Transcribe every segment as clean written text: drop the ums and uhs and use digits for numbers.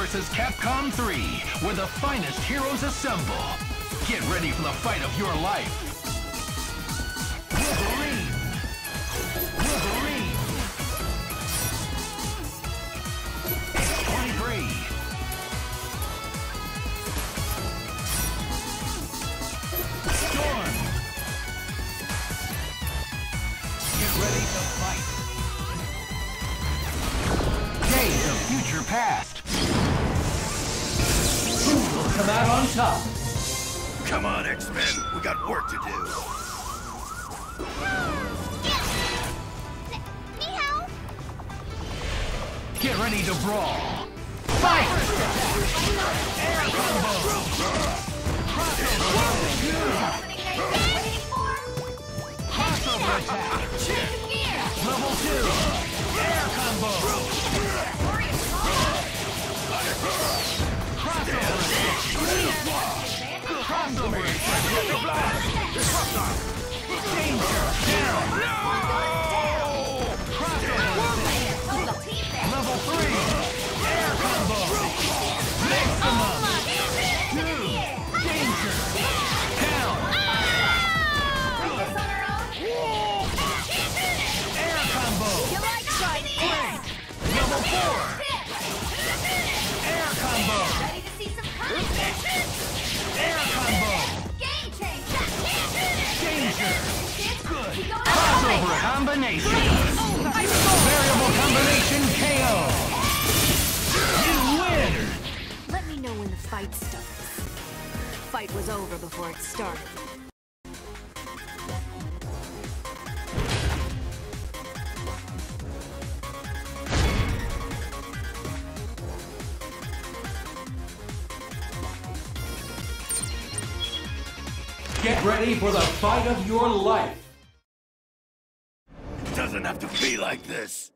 versus Capcom 3, where the finest heroes assemble. Get ready for the fight of your life. Wolverine! Wolverine! 23. Storm! Get ready to fight. Days of future past. Who will come out on top? Come on, X-Men. We got work to do. Get ready to brawl. Fight! Air combo! Crossover attack! Level 2! Air combo! Crossover attack! Crossover attack! Danger! Down! Crossover attack! Level 3! Air combo! Maximum! 2! Danger! Down! Air combo! Great! Level 4! Air combo! Air combo! Danger! Good! Crossover combination! Variable combination KO! You win! Let me know when the fight starts. Fight was over before it started. Get ready for the fight of your life! Doesn't have to be like this.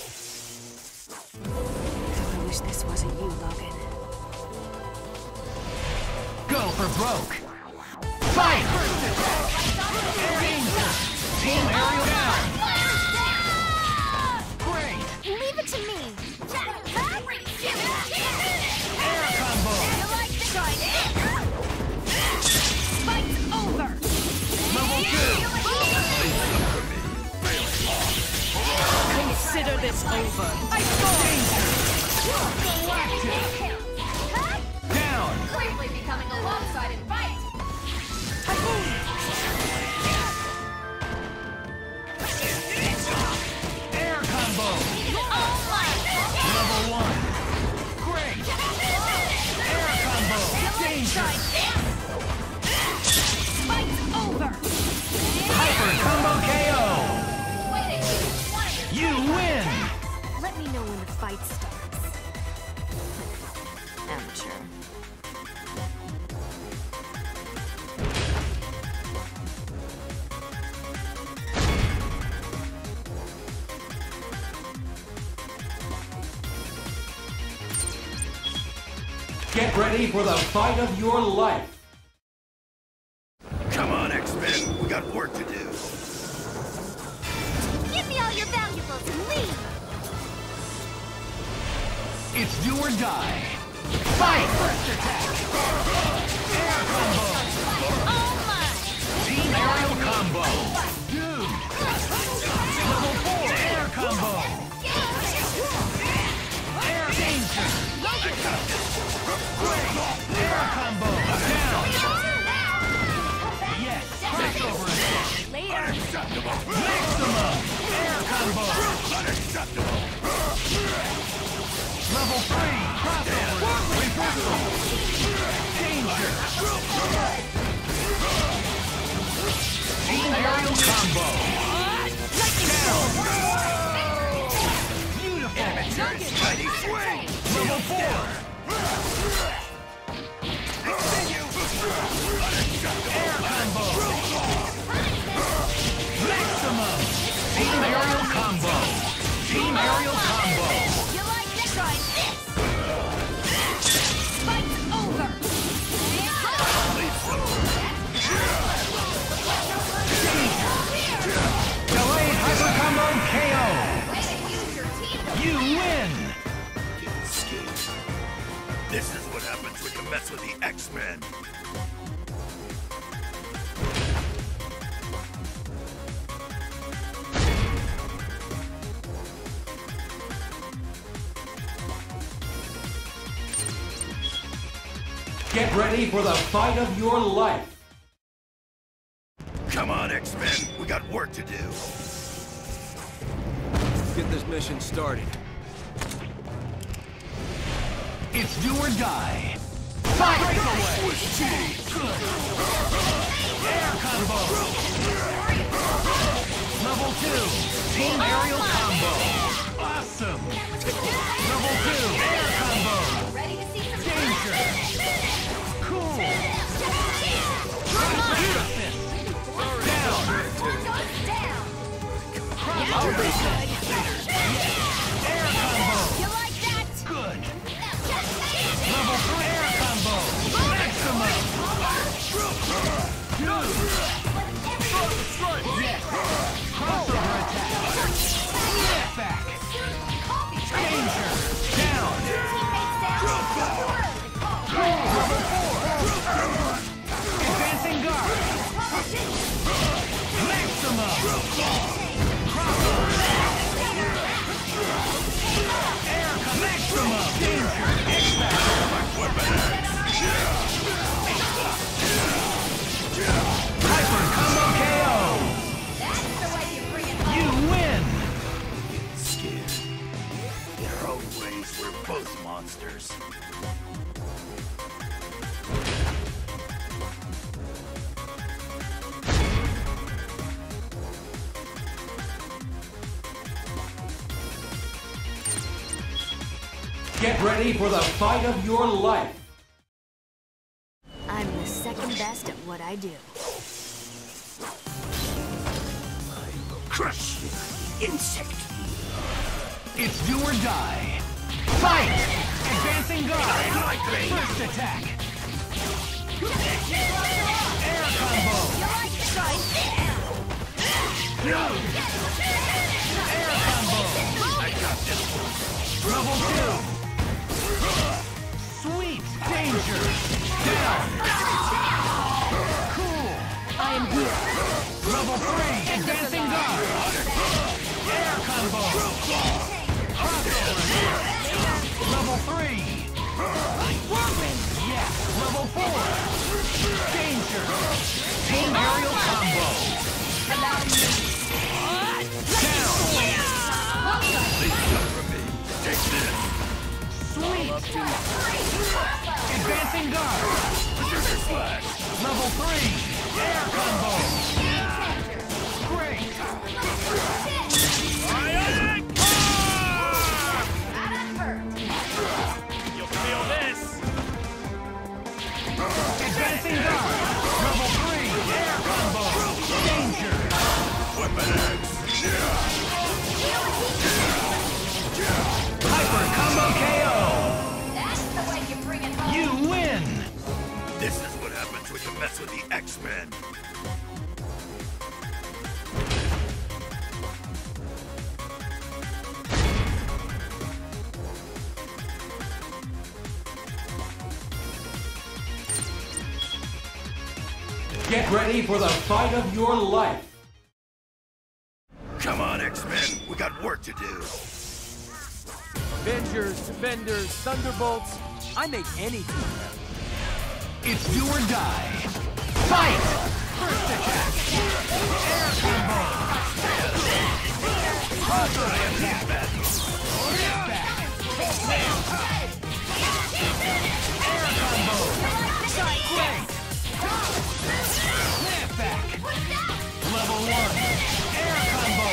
I wish this wasn't you, Logan. Go for broke! Fight! Danger! Team aerial down! Great! Leave it to me! Air combo! Fight's over! Level 2! Consider this over! I Galactic! Down! Briefly becoming a lopsided fight. Air combo! Level 1! Great! Air combo! Danger! Fight's over! Hyper combo KO! You win! Let me know when the fight starts. Amateur. Get ready for the fight of your life! Come on, X-Men. We got work to do. Give me all your valuables and leave! It's do or die! Fight! First attack! Air combo! All mine! Team aerial combo! Dude! Level 4! Air combo! Air danger! Great! Air combo! Down! Yes! Crossover attack! Later! Maximum! Air combo! Unacceptable. Level 3! Crossover! Reversal! Danger! Team aerial combo! Down! Beautiful! Mighty swing. Level 4! Air combo! Maximum! Team aerial combo! Team aerial combo! You like this? Try this! Fight's over! Danger! This is what happens when you mess with the X-Men. Get ready for the fight of your life. Come on, X-Men. We got work to do. Get this mission started. It's do or die. Fight! Breakaway! Good. Air combo! Level 2, team aerial combo. Awesome! Level 2, air combo. Ready to see some Danger! Cool! Master fist! Down! goes down. Crossover fist! Air combo! You like that? Good! Level 3 air combo! Maximum! Good! Yes! Crossover attack! Step back! Danger! Down! Level 4! Advancing guard! Maximum! Crossover! Air maximum! Danger! Hyper combo KO! That's the way you bring it home. You win! Getting scared. In our own ways, we're both monsters. Get ready for the fight of your life. I'm the second best at what I do. I will crush you, insect. It's do or die. Fight! Advancing guard! First attack! Air combo! Air combo! I got this one. Level 2! Sweet! Danger! Down! Cool! I am here. Level 3! Advancing guard! Air combo! Crossover! Level 3! Yes! Level 4! Danger! Team aerial combo! Down! Take this. Sweet! Advancing guard! Level 3! Air combo! Great! You'll feel this. Advancing guard! Level 3! Air combo! Danger! Weapon X. Hyper combo KO! That's the way you bring it home. You win! This is what happens when you mess with the X-Men. Get ready for the fight of your life. Come on, X-Men. We got work to do. Avengers, Defenders, Thunderbolts. I make any team happen. It's do or die. Fight! First attack! Air combo! Crossover attack! Step back! Air combo! Great! Snap back! Level 1! Air combo!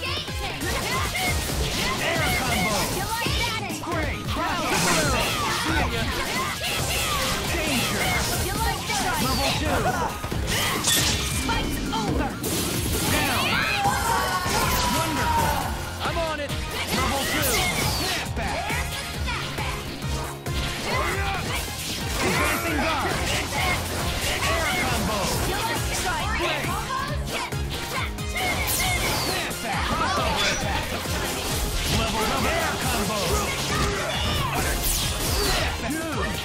Air combo! Great! Crossover! Danger! Level 2! Fight's over. Down! Wonderful! I'm on it. Level 2! Snap back! Advancing guard! Air combo! Great! Snap back! Crossover attack! Level 1 air combo! Snap back!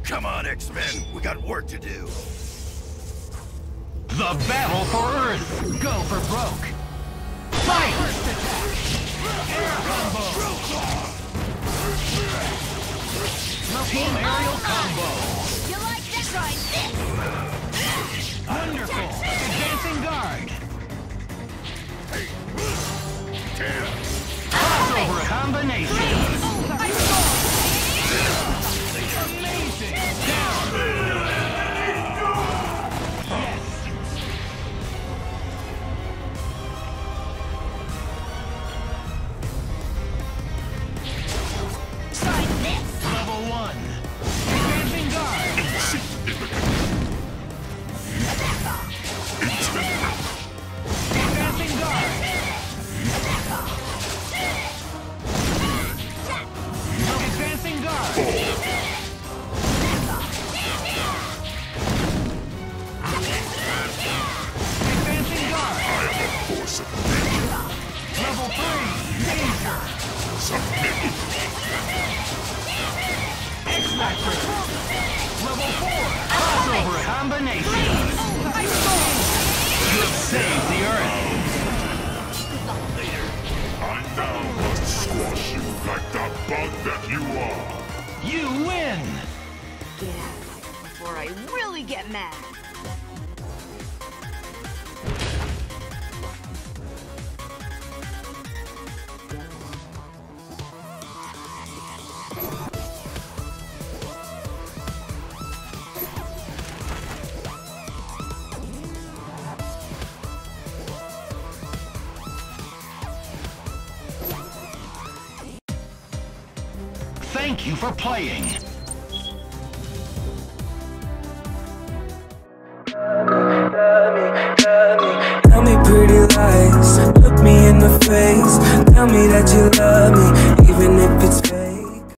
Come on, X-Men. We got work to do. The battle for Earth. Go for broke. Fight! First attack. Air combo. Team aerial combo. You like that? Try this! Wonderful. Advancing guard. Crossover combination. Amazing. Down. Yes. Try this! Level 1. Advancing guard. Advancing guard. Advancing guard. Advancing guard. I am a force of nature. Level 3. Danger. Submit. X-Factor. Level 4. Crossover combination. You have saved the Earth. I now must squash you like the bug that you are. You win. Get out of here before I really get mad. Thank you for playing. Tell me pretty lies, look me in the face. Tell me that you love me, even if it's